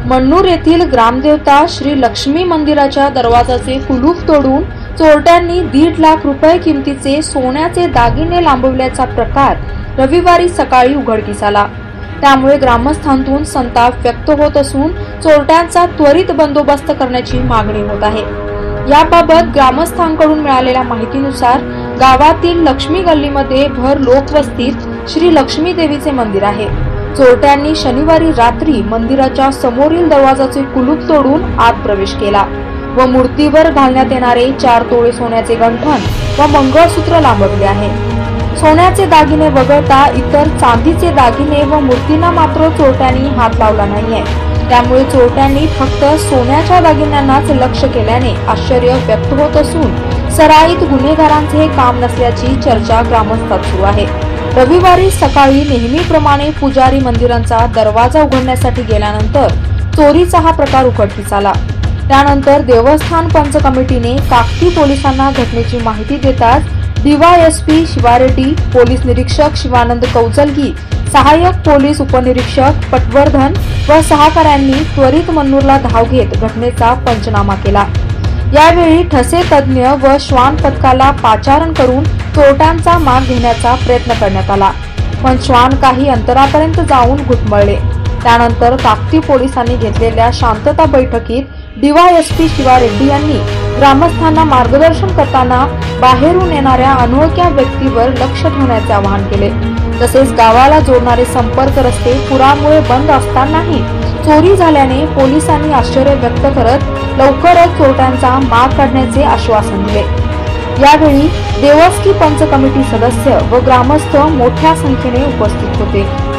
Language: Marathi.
मन्नूर येथील ग्रामदेवता श्री लक्ष्मी मंदिराच्या दरवाजाचे कुलूप तोडून चोरट्यांनी 1.5 लाख रुपये किमतीचे सोन्याचे दागिने लांबविल्याचा प्रकार रविवारी सकाळी उघडकीस आला। त्यामुळे ग्रामस्थांतून संताप व्यक्त होत असून चोरट्यांचा त्वरित बंदोबस्त करण्याची मागणी होत आहे। याबाबत ग्रामस्थांकडून मिळालेल्या माहितीनुसार गावातील लक्ष्मी गल्लीमध्ये भर लोकवस्तीत श्री लक्ष्मी देवीचे मंदिर आहे। चोरट्यांनी शनिवारी रात्री मंदिराच्या समोरील दरवाजाचे कुलूप तोडून आत प्रवेश केला व मूर्तीवर घालण्यात येणारे 4 तोळे सोन्याचे गंठण व मंगळसूत्र लांबवले आहे। सोन्याचे दागिने वगळता इतर चांदीचे दागिने व मूर्तींना मात्र चोरट्यांनी हात लावला नाहीये। त्यामुळे चोरट्यांनी फक्त सोन्याच्या दागिन्यांनाच लक्ष केल्याने आश्चर्य व्यक्त होत असून सराईत गुन्हेगारांचे हे काम नसल्याची चर्चा ग्रामस्थात सुरू आहे। रविवारी सकाळी नेहमीप्रमाणे पुजारी मंदिरांचा दरवाजा उघडण्यासाठी गेल्यानंतर चोरीचा हा प्रकार उघडकीस आला। त्यानंतर देवस्थान पंच कमिटीने काकती पोलिसांना घटनेची माहिती देताच डीवायएसपी शिवारेड्डी, पोलीस निरीक्षक शिवानंद कौजलगी, सहाय्यक पोलीस उपनिरीक्षक पटवर्धन व सहकाऱ्यांनी त्वरित मन्नूरला धाव घेत घटनेचा पंचनामा केला। यावेळी ठसे तज्ञ व श्वान पथकाला पाचारण करून चोरट्यांचा माग घेण्याचा प्रयत्न करण्यात आला, पण श्वान काही अंतरापर्यंत जाऊन घुटमळले। त्यानंतर काकती पोलिसांनी घेतलेल्या शांतता बैठकीत डीवायएसपी शिवारेड्डी यांनी ग्रामस्थांना मार्गदर्शन करताना बाहेरून येणाऱ्या अनोळख्या व्यक्तीवर लक्ष ठेवण्याचे आवाहन केले। तसेच गावाला जोडणारे संपर्क रस्ते पुरामुळे बंद असतानाही चोरी झाल्याने पोलिसांनी आश्चर्य व्यक्त करत लवकरच चोरट्यांचा माग काढण्याचे आश्वासन दिले। यावेळी देवस्थी पंच कमिटी सदस्य व ग्रामस्थ मोठ्या संख्येने उपस्थित होते।